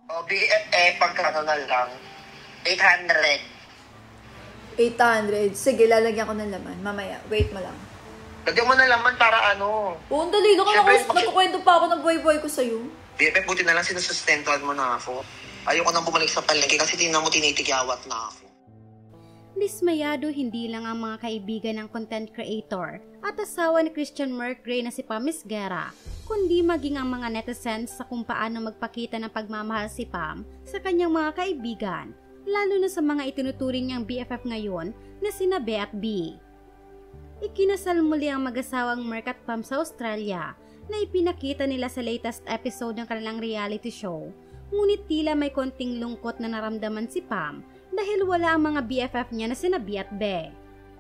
O, BFF, pagkano na lang? 800. 800. Sige, lalagyan ko ng laman. Mamaya, wait mo lang. Lagyan mo na laman para ano. Oo, dali. Siyempre, Nagkukwento pa ako ng boy-boy ko sa'yo. BFF, buti na lang sinusustentuhan mo na ako. Ayoko nang bumalik sa palengke kasi tingnan mo tinitigyawat na ako. Dismayado hindi lang ang mga kaibigan ng content creator at asawa ni Christian Mercury na si Pam Esguerra, kundi maging ang mga netizens sa kung paano magpakita ng pagmamahal si Pam sa kanyang mga kaibigan, lalo na sa mga itinuturing niyang BFF ngayon na sina Be at B. Ikinasal muli ang mag-asawang Merc at Pam sa Australia na ipinakita nila sa latest episode ng kanilang reality show, ngunit tila may konting lungkot na naramdaman si Pam dahil wala ang mga BFF niya na sina B at Be.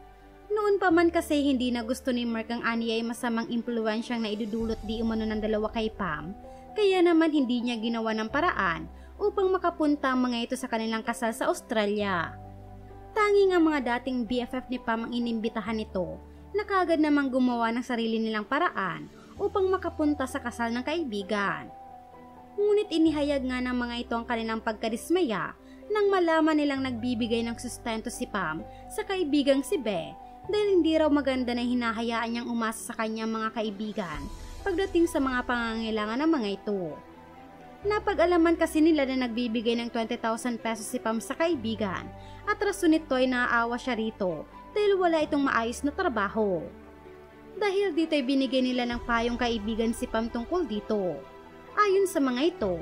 Noon pa man kasi hindi na gusto ni Merc ang anyay masamang impluwensyang na idudulot di umano ng dalawa kay Pam, kaya naman hindi niya ginawa ng paraan upang makapunta ang mga ito sa kanilang kasal sa Australia. Tanging ang mga dating BFF ni Pam ang inimbitahan nito na kaagad namang gumawa ng sarili nilang paraan upang makapunta sa kasal ng kaibigan. Ngunit inihayag nga ng mga ito ang kanilang pagkadismaya nang malaman nilang nagbibigay ng sustento si Pam sa kaibigang si Be dahil hindi raw maganda na hinahayaan niyang umasa sa kanyang mga kaibigan pagdating sa mga pangangailangan ng mga ito. Napag-alaman kasi nila na nagbibigay ng 20,000 pesos si Pam sa kaibigan at rason nito ay naaawa siya rito dahil wala itong maayos na trabaho. Dahil dito ay binigay nila ng payong kaibigan si Pam tungkol dito. Ayon sa mga ito,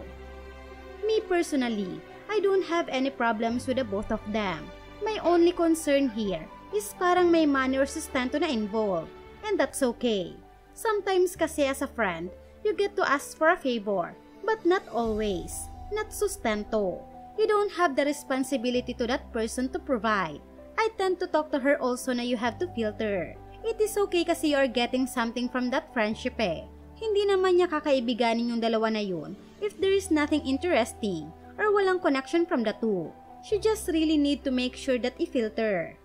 "Me personally, I don't have any problems with the both of them. My only concern here is parang may money or sustento na involved, and that's okay. Sometimes kasi as a friend, you get to ask for a favor, but not always. Not sustento. You don't have the responsibility to that person to provide. I tend to talk to her also na you have to filter. It is okay kasi you are getting something from that friendship eh. Hindi naman niya kakaibiganin yung dalawa na yun if there is nothing interesting or walang connection from the two. She just really need to make sure that i-filter."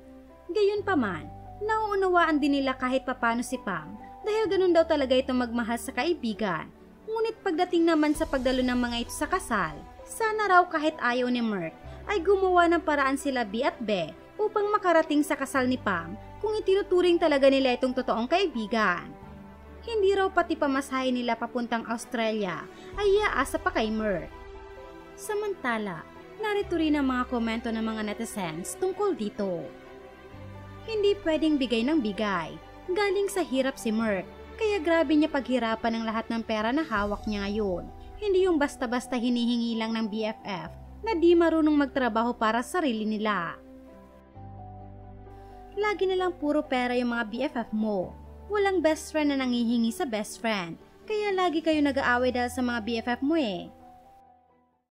Gayunpaman, nauunawaan din nila kahit papano si Pam dahil ganun daw talaga ito magmahal sa kaibigan. Ngunit pagdating naman sa pagdalo ng mga ito sa kasal, sana raw kahit ayaw ni Merc ay gumawa ng paraan sila B at Be upang makarating sa kasal ni Pam kung itinuturing talaga nila itong totoong kaibigan. Hindi raw pati pamasahe nila papuntang Australia ay iaasa pa kay Merc. Samantala, narito rin ang mga komento ng mga netizens tungkol dito. Hindi pwedeng bigay ng bigay. Galing sa hirap si Merc, kaya grabe niya paghirapan ng lahat ng pera na hawak niya ngayon. Hindi yung basta-basta hinihingi lang ng BFF na di marunong magtrabaho para sa sarili nila. Lagi na lang puro pera yung mga BFF mo. Walang best friend na nangihingi sa best friend, kaya lagi kayo nag-aaway dahil sa mga BFF mo eh.